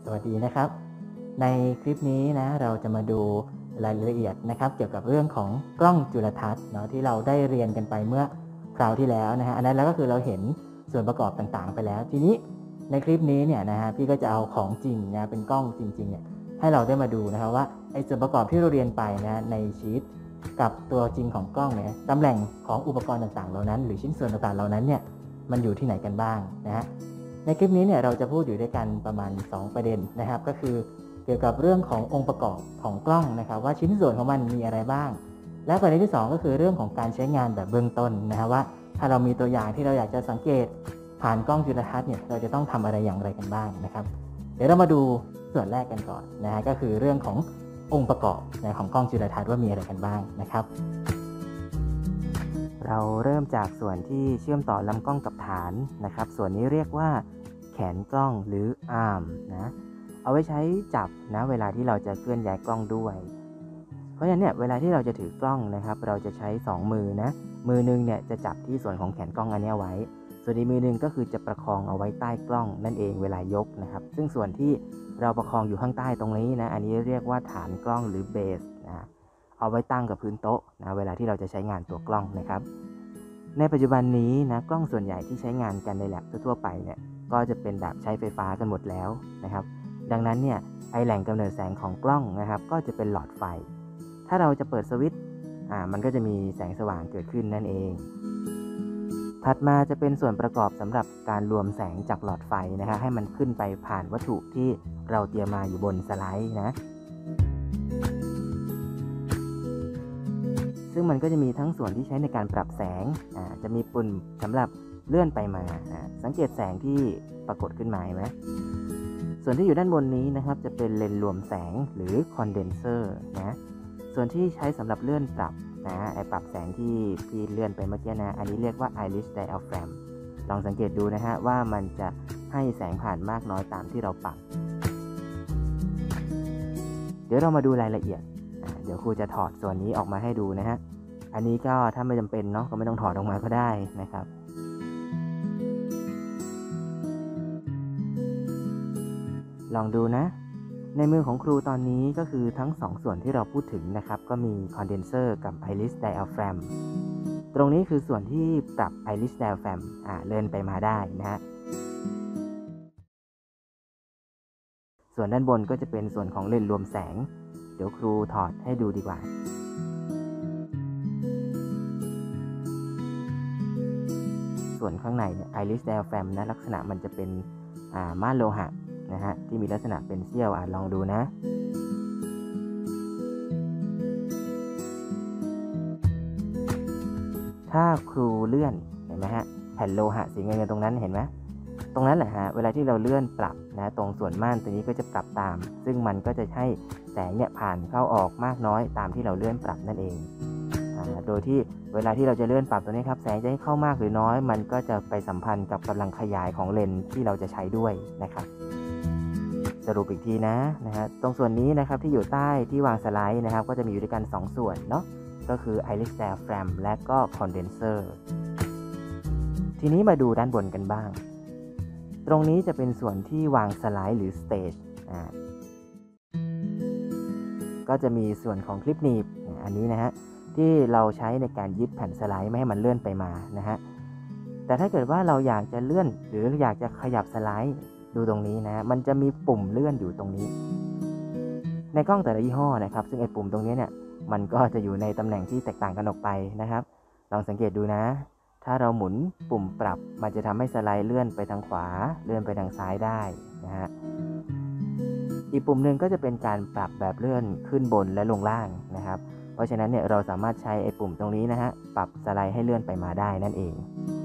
สวัสดีนะครับในคลิปนี้นะเราจะมาดูรายละเอียดนะครับเกี่ยวกับเรื่องของกล้องจุลทรรศน์เนาะที่เราได้เรียนกันไปเมื่อคราวที่แล้วนะฮะอันนั้นแล้วก็คือเราเห็นส่วนประกอบต่างๆไปแล้วทีนี้ในคลิปนี้เนี่ยนะฮะพี่ก็จะเอาของจริงนะเป็นกล้องจริงๆเนี่ยให้เราได้มาดูนะครับว่าไอ้ส่วนประกอบที่เราเรียนไปนะในชีตกับตัวจริงของกล้องเนี่ยตำแหน่งของอุปกรณ์ต่างๆเหล่านั้นหรือชิ้นส่วนต่างๆเหล่านั้นเนี่ยมันอยู่ที่ไหนกันบ้างนะฮะ ในคลิปนี้เนี่ยเราจะพูดอยู่ด้วยกันประมาณ2ประเด็นนะครับก็คือเกี่ยวกับเรื่องขององค์ประกอบของกล้องนะครับว่าชิ้นส่วนของมันมีอะไรบ้างและประเด็นที่2ก็คือเรื่องของการใช้งานแบบเบื้องต้นนะครับว่าถ้าเรามีตัวอย่างที่เราอยากจะสังเกตผ่านกล้องจุลทรรศน์เนี่ยเราจะต้องทำอะไรอย่างไรกันบ้างนะครับเดี๋ยวเรามาดูส่วนแรกกันก่อนนะฮะก็คือเรื่องขององค์ประกอบของกล้องจุลทรรศน์ว่ามีอะไรกันบ้างนะครับเราเริ่มจากส่วนที่เชื่อมต่อลำกล้องกับฐานนะครับส่วนนี้เรียกว่าแขนกล้องหรือ arm นะเอาไว้ใช้จับนะเวลาที่เราจะเคลื่อนย้ายกล้องด้วยเพราะฉะนั้นเนี่ยเวลาที่เราจะถือกล้องนะครับเราจะใช้2มือนะมือนึงเนี่ยจะจับที่ส่วนของแขนกล้องอันนี้ไว้ส่วนอีกมือนึงก็คือจะประคองเอาไว้ใต้กล้องนั่นเองเวลายกนะครับซึ่งส่วนที่เราประคองอยู่ข้างใต้ตรงนี้นะอันนี้เรียกว่าฐานกล้องหรือเบสนะเอาไว้ตั้งกับพื้นโต๊ะนะเวลาที่เราจะใช้งานตัวกล้องนะครับในปัจจุบันนี้นะกล้องส่วนใหญ่ที่ใช้งานกันในแลบทั่วไปเนี่ยก็จะเป็นแบบใช้ไฟฟ้ากันหมดแล้วนะครับดังนั้นเนี่ยแหล่งกำเนิดแสงของกล้องนะครับก็จะเป็นหลอดไฟถ้าเราจะเปิดสวิตช์มันก็จะมีแสงสว่างเกิดขึ้นนั่นเองถัดมาจะเป็นส่วนประกอบสำหรับการรวมแสงจากหลอดไฟนะฮะให้มันขึ้นไปผ่านวัตถุที่เราเตรียมมาอยู่บนสไลด์นะซึ่งมันก็จะมีทั้งส่วนที่ใช้ในการปรับแสงจะมีปุ่มสำหรับเลื่อนไปมาสังเกตแสงที่ปรากฏขึ้นมาไหมส่วนที่อยู่ด้านบนนี้นะครับจะเป็นเลนส์รวมแสงหรือคอนเดนเซอร์นะส่วนที่ใช้สำหรับเลื่อนปรับนะปรับแสงที่พี่เลื่อนไปเมื่อกี้นะอันนี้เรียกว่า iris diaphragm ลองสังเกตดูนะฮะว่ามันจะให้แสงผ่านมากน้อยตามที่เราปรับเดี๋ยวเรามาดูรายละเอียดเดี๋ยวครูจะถอดส่วนนี้ออกมาให้ดูนะฮะอันนี้ก็ถ้าไม่จำเป็นเนาะก็ไม่ต้องถอดออกมาก็ได้นะครับลองดูนะในมือของครูตอนนี้ก็คือทั้ง2ส่วนที่เราพูดถึงนะครับก็มีคอนเดนเซอร์กับ iris diaphragm ตรงนี้คือส่วนที่ปรับ iris diaphragm เลื่อนไปมาได้นะฮะส่วนด้านบนก็จะเป็นส่วนของเลนส์รวมแสงเดี๋ยวครูถอดให้ดูดีกว่าส่วนข้างในเนี่ย iris diaphragm นะลักษณะมันจะเป็นม่านโลหะนะฮะที่มีลักษณะเป็นเสี้ยวลองดูนะถ้าครูเลื่อนเห็นไหมฮะแผ่นโลหะสีเงินตรงนั้นเห็นไหมตรงนั้นแหละฮะเวลาที่เราเลื่อนปรับนะตรงส่วนม่านตัวนี้ก็จะปรับตามซึ่งมันก็จะให้แสงเนี่ยผ่านเข้าออกมากน้อยตามที่เราเลื่อนปรับนั่นเองโดยที่เวลาที่เราจะเลื่อนปรับตัวนี้ครับแสงจะให้เข้ามากหรือน้อยมันก็จะไปสัมพันธ์กับกำลังขยายของเลนส์ที่เราจะใช้ด้วยนะครับสรุปอีกทีนะฮะตรงส่วนนี้นะครับที่อยู่ใต้ที่วางสไลด์นะครับก็จะมีอยู่ด้วยกัน2ส่วนเนาะก็คือ iris diaphragm และก็ condenser ทีนี้มาดูด้านบนกันบ้างตรงนี้จะเป็นส่วนที่วางสไลด์หรือ stage ก็จะมีส่วนของคลิปหนีบอันนี้นะฮะที่เราใช้ในการยึดแผ่นสไลด์ไม่ให้มันเลื่อนไปมานะฮะแต่ถ้าเกิดว่าเราอยากจะเลื่อนหรืออยากจะขยับสไลด์ดูตรงนี้นะมันจะมีปุ่มเลื่อนอยู่ตรงนี้ในกล้องแต่ละยี่ห้อนะครับซึ่งไอ้ปุ่มตรงนี้เนี่ยมันก็จะอยู่ในตำแหน่งที่แตกต่างกันออกไปนะครับลองสังเกตดูนะถ้าเราหมุนปุ่มปรับมันจะทำให้สไลด์เลื่อนไปทางขวาเลื่อนไปทางซ้ายได้นะฮะอีกปุ่มหนึ่งก็จะเป็นการปรับแบบเลื่อนขึ้นบนและลงล่างนะครับเพราะฉะนั้นเนี่ยเราสามารถใช้ไอ้ปุ่มตรงนี้นะฮะปรับสไลด์ให้เลื่อนไปมาได้นั่นเอง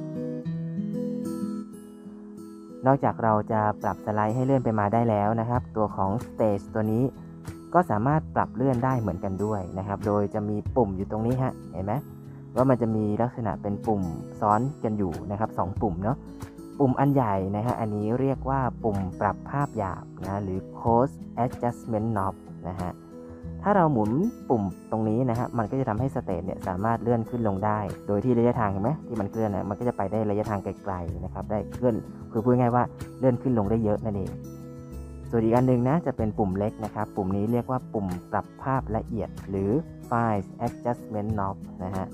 นอกจากเราจะปรับสไลด์ให้เลื่อนไปมาได้แล้วนะครับตัวของ Stage ตัวนี้ก็สามารถปรับเลื่อนได้เหมือนกันด้วยนะครับโดยจะมีปุ่มอยู่ตรงนี้ฮะเห็นไหมว่ามันจะมีลักษณะเป็นปุ่มซ้อนกันอยู่นะครับ2ปุ่มเนาะปุ่มอันใหญ่นะฮะอันนี้เรียกว่าปุ่มปรับภาพหยาบนะหรือ Close Adjustment Knob นะฮะถ้าเราหมุนปุ่มตรงนี้นะฮะมันก็จะทำให้สเตจเนี่ยสามารถเลื่อนขึ้นลงได้โดยที่ระยะทางเห็นไหมที่มันเคลื่อนนะมันก็จะไปได้ระยะทางไกลๆนะครับได้เคลื่อนคือพูดง่ายว่าเลื่อนขึ้นลงได้เยอะนั่นเองส่วนอีกอันนึงนะจะเป็นปุ่มเล็กนะครับปุ่มนี้เรียกว่าปุ่มปรับภาพละเอียดหรือ Fine Adjustment Knob นะฮะ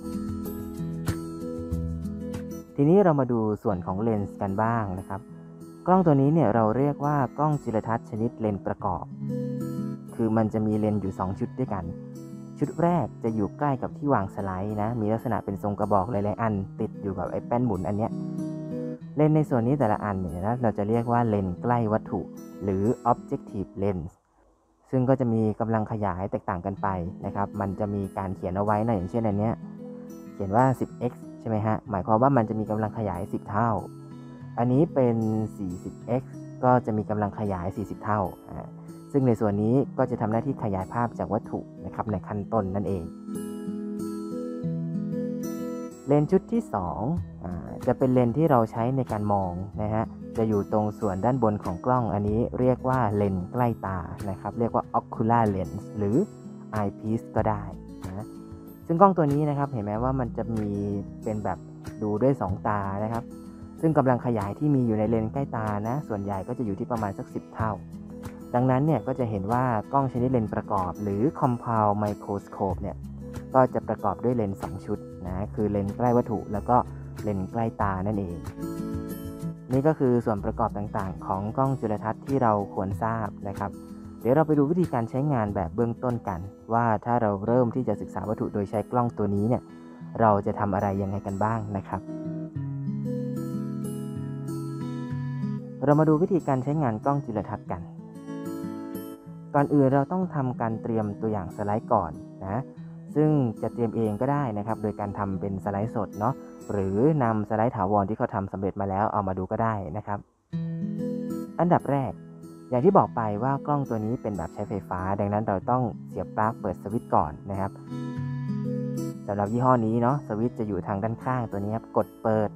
ทีนี้เรามาดูส่วนของเลนส์กันบ้างนะครับกล้องตัวนี้เนี่ยเราเรียกว่ากล้องจุลทรรศน์ชนิดเลนส์ประกอบคือมันจะมีเลนส์อยู่2ชุดด้วยกันชุดแรกจะอยู่ใกล้กับที่วางสไลด์นะมีลักษณะเป็นทรงกระบอกหลายๆอันติดอยู่กับไอ้แป้นหมุนอันเนี้ยเลนส์ในส่วนนี้แต่ละอันเนี่ยนะเราจะเรียกว่าเลนส์ใกล้วัตถุหรือ objective lens ซึ่งก็จะมีกำลังขยายแตกต่างกันไปนะครับมันจะมีการเขียนเอาไว้นะอย่างเช่นอันเนี้ยเขียนว่า 10x ใช่ไหมฮะหมายความว่ามันจะมีกำลังขยาย10เท่าอันนี้เป็น 40x ก็จะมีกำลังขยาย40เท่าซึ่งในส่วนนี้ก็จะทำหน้าที่ขยายภาพจากวัตถุนะครับในขั้นต้นนั่นเองเลนส์ชุดที่2จะเป็นเลนส์ที่เราใช้ในการมองนะฮะจะอยู่ตรงส่วนด้านบนของกล้องอันนี้เรียกว่าเลนส์ใกล้ตานะครับเรียกว่า ocular lens หรือ eyepiece ก็ได้นะซึ่งกล้องตัวนี้นะครับเห็นไหมว่ามันจะมีเป็นแบบดูด้วย2ตานะครับซึ่งกำลังขยายที่มีอยู่ในเลนส์ใกล้ตานะส่วนใหญ่ก็จะอยู่ที่ประมาณสัก10เท่าดังนั้นเนี่ยก็จะเห็นว่ากล้องชนิดเลนส์ประกอบหรือ compound microscope เนี่ยก็จะประกอบด้วยเลนส์2ชุดนะคือเลนส์ใกล้วัตถุแล้วก็เลนส์ใกล้ตานั่นเองนี่ก็คือส่วนประกอบต่างๆของกล้องจุลทรรศน์ที่เราควรทราบนะครับเดี๋ยวเราไปดูวิธีการใช้งานแบบเบื้องต้นกันว่าถ้าเราเริ่มที่จะศึกษาวัตถุโดยใช้กล้องตัวนี้เนี่ยเราจะทำอะไรยังไงกันบ้างนะครับเรามาดูวิธีการใช้งานกล้องจุลทรรศน์กันก่อนอื่นเราต้องทำการเตรียมตัวอย่างสไลด์ก่อนนะซึ่งจะเตรียมเองก็ได้นะครับโดยการทำเป็นสไลด์สดเนาะหรือนำสไลด์ถาวรที่เขาทำสำเร็จมาแล้วเอามาดูก็ได้นะครับอันดับแรกอย่างที่บอกไปว่ากล้องตัวนี้เป็นแบบใช้ไฟฟ้าดังนั้นเราต้องเสียบปลั๊กเปิดสวิตช์ก่อนนะครับสำหรับยี่ห้อนี้เนาะสวิตช์จะอยู่ทางด้านข้างตัวนี้ครับกดเปิด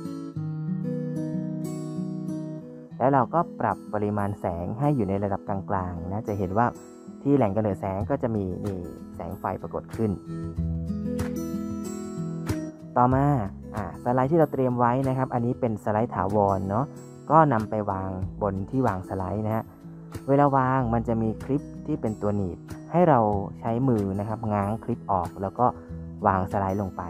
แล้วเราก็ปรับปริมาณแสงให้อยู่ในระดับกลางๆนะจะเห็นว่าที่แหล่งกำเนิดแสงก็จะมีนี่แสงไฟปรากฏขึ้นต่อมาสไลด์ที่เราเตรียมไว้นะครับอันนี้เป็นสไลด์ถาวรเนาะก็นำไปวางบนที่วางสไลด์นะฮะเวลาวางมันจะมีคลิปที่เป็นตัวหนีบให้เราใช้มือนะครับง้างคลิปออกแล้วก็วางสไลด์ลงไป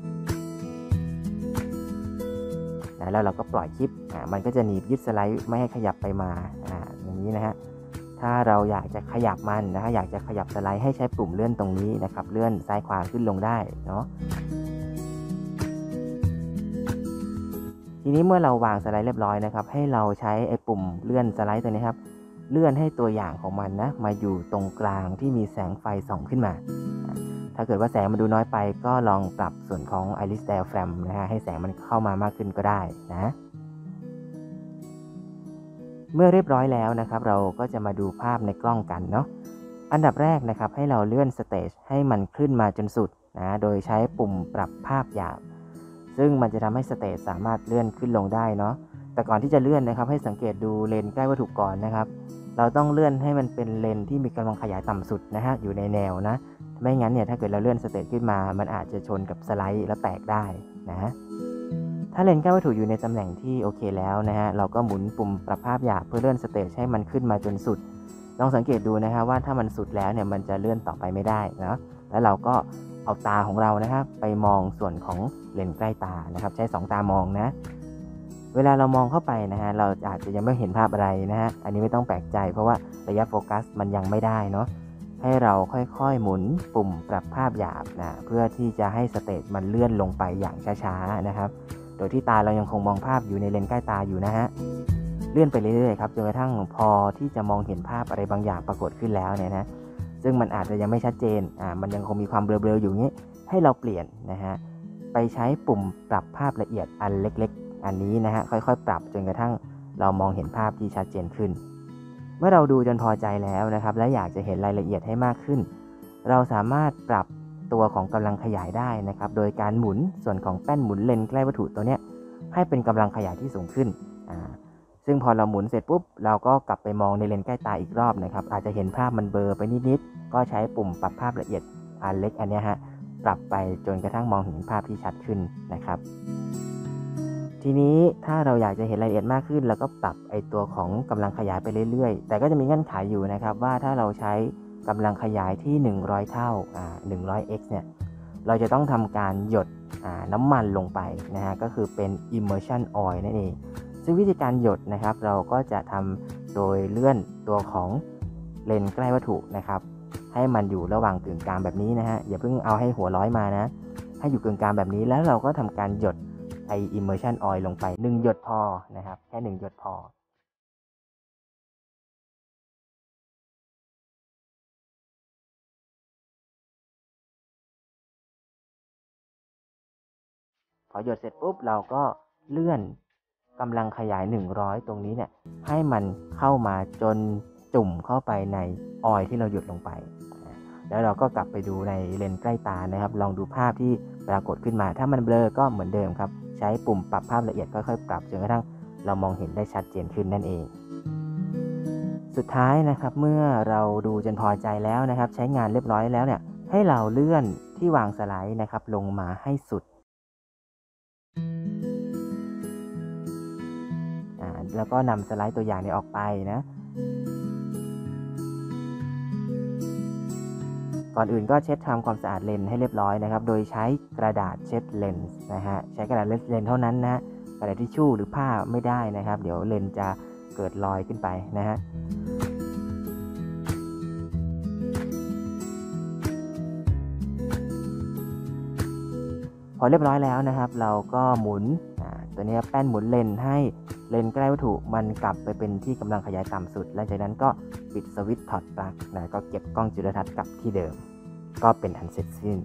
แล้วเราก็ปล่อยคลิปมันก็จะหนีบยึดสไลด์ไม่ให้ขยับไปมาอย่างนี้นะฮะถ้าเราอยากจะขยับมันนะฮะอยากจะขยับสไลด์ให้ใช้ปุ่มเลื่อนตรงนี้นะครับเลื่อนซ้ายขวาขึ้นลงได้เนาะทีนี้เมื่อเราวางสไลด์เรียบร้อยนะครับให้เราใช้ไอ้ปุ่มเลื่อนสไลด์ตัวนี้ครับเลื่อนให้ตัวอย่างของมันนะมาอยู่ตรงกลางที่มีแสงไฟส่องขึ้นมาถ้าเกิดว่าแสงมันดูน้อยไปก็ลองปรับส่วนของ iris diaphragm นะฮะให้แสงมันเข้ามามากขึ้นก็ได้นะเมื่อเรียบร้อยแล้วนะครับเราก็จะมาดูภาพในกล้องกันเนาะอันดับแรกนะครับให้เราเลื่อนสเตจให้มันขึ้นมาจนสุดนะโดยใช้ปุ่มปรับภาพหยาบซึ่งมันจะทำให้สเตจสามารถเลื่อนขึ้นลงได้เนาะแต่ก่อนที่จะเลื่อนนะครับให้สังเกตดูเลนใกล้วัตถุก่อนนะครับเราต้องเลื่อนให้มันเป็นเลนที่มีกำลังขยายต่ำสุดนะฮะอยู่ในแนวนะไม่งั้นเนี่ยถ้าเกิดเราเลื่อนสเตจขึ้นมามันอาจจะชนกับสไลด์แล้วแตกได้นะถ้าเลนใกล้วัตถุอยู่ในตำแหน่งที่โอเคแล้วนะฮะเราก็หมุนปุ่มปรับภาพหยาบเพื่อเลื่อนสเตจให้มันขึ้นมาจนสุดลองสังเกตดูนะฮะว่าถ้ามันสุดแล้วเนี่ยมันจะเลื่อนต่อไปไม่ได้นะแล้วเราก็เอาตาของเรานะครับไปมองส่วนของเลนใกล้ตานะครับใช้2ตามองนะเวลาเรามองเข้าไปนะฮะเราอาจจะยังไม่เห็นภาพอะไรนะฮะอันนี้ไม่ต้องแปลกใจเพราะว่าระยะโฟกัสมันยังไม่ได้เนาะให้เราค่อยๆหมุนปุ่มปรับภาพหยาบนะเพื่อที่จะให้สเตจมันเลื่อนลงไปอย่างช้าๆนะครับโดยที่ตาเรายังคงมองภาพอยู่ในเลนใกล้ตาอยู่นะฮะเลื่อนไปเรื่อยๆครับจนกระทั่งพอที่จะมองเห็นภาพอะไรบางอย่างปรากฏขึ้นแล้วเนี่ยนะซึ่งมันอาจจะยังไม่ชัดเจนมันยังคงมีความเบลอๆอยู่นี้ให้เราเปลี่ยนนะฮะไปใช้ปุ่มปรับภาพละเอียดอันเล็กๆอันนี้นะฮะค่อยๆปรับจนกระทั่งเรามองเห็นภาพที่ชัดเจนขึ้นเมื่อเราดูจนพอใจแล้วนะครับและอยากจะเห็นรายละเอียดให้มากขึ้นเราสามารถปรับตัวของกำลังขยายได้นะครับโดยการหมุนส่วนของแป้นหมุนเลนใกล้วัตถุตัวเนี้ยให้เป็นกำลังขยายที่สูงขึ้นซึ่งพอเราหมุนเสร็จปุ๊บเราก็กลับไปมองในเลนใกล้ตาอีกรอบนะครับอาจจะเห็นภาพมันเบลอไปนิดๆก็ใช้ปุ่มปรับภาพละเอียดอันเล็กอันนี้ฮะปรับไปจนกระทั่งมองเห็นภาพที่ชัดขึ้นนะครับททีนี้ถ้าเราอยากจะเห็นรายละเอียดมากขึ้นเราก็ปรับไอตัวของกำลังขยายไปเรื่อยๆแต่ก็จะมีเงื่อนไขอยู่นะครับว่าถ้าเราใช้กำลังขยายที่100เท่า100x เนี่ยเราจะต้องทำการหยดน้ำมันลงไปนะฮะก็คือเป็น immersion oil นั่นเองซึ่งวิธีการหยดนะครับเราก็จะทำโดยเลื่อนตัวของเลนส์ใกล้วัตถุนะครับให้มันอยู่ระหว่างกึ่งกลางแบบนี้นะฮะอย่าเพิ่งเอาให้หัวร้อยมานะให้อยู่กึ่งกลางแบบนี้แล้วเราก็ทำการหยดimmersion oil ลงไป1หยดพอนะครับแค่1หยดพอพอหยดเสร็จปุ๊บเราก็เลื่อนกำลังขยาย100ตรงนี้เนี่ยให้มันเข้ามาจนจุ่มเข้าไปในออยล์ที่เราหยดลงไปแล้วเราก็กลับไปดูในเลนส์ใกล้ตานะครับลองดูภาพที่ปรากฏขึ้นมาถ้ามันเบลอก็เหมือนเดิมครับใช้ปุ่มปรับภาพละเอียดค่อยๆปรับจนกระทั่งเรามองเห็นได้ชัดเจนขึ้นนั่นเองสุดท้ายนะครับเมื่อเราดูจนพอใจแล้วนะครับใช้งานเรียบร้อยแล้วเนี่ยให้เราเลื่อนที่วางสไลด์นะครับลงมาให้สุดแล้วก็นำสไลด์ตัวอย่างนี้ออกไปนะก่อนอื่นก็เช็ดทำความสะอาดเลนส์ให้เรียบร้อยนะครับโดยใช้กระดาษเช็ดเลนส์นะฮะใช้กระดาษเลนส์เท่านั้นนะกระดาษทิชชู่หรือผ้าไม่ได้นะครับเดี๋ยวเลนส์จะเกิดรอยขึ้นไปนะฮะพอเรียบร้อยแล้วนะครับเราก็หมุนตัวนี้แป้นหมุนเลนให้เลนใกล้วัตถุมันกลับไปเป็นที่กำลังขยายต่ำสุดและจากนั้นก็ปิดสวิตช์ถอดปลั๊กนะก็เก็บกล้องจุลทรรศน์กลับที่เดิมก็เป็นอันเสร็จสิ้น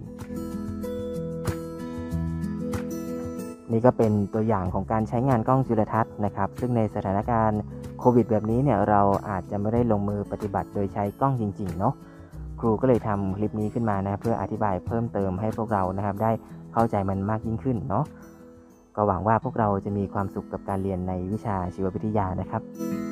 นี่ก็เป็นตัวอย่างของการใช้งานกล้องจุลทรรศน์นะครับซึ่งในสถานการณ์โควิดแบบนี้เนี่ยเราอาจจะไม่ได้ลงมือปฏิบัติโดยใช้กล้องจริงๆเนาะครูก็เลยทำคลิปนี้ขึ้นมานะเพื่ออธิบายเพิ่มเติมให้พวกเรานะครับได้เข้าใจมันมากยิ่งขึ้นเนาะก็หวังว่าพวกเราจะมีความสุขกับการเรียนในวิชาชีววิทยานะครับ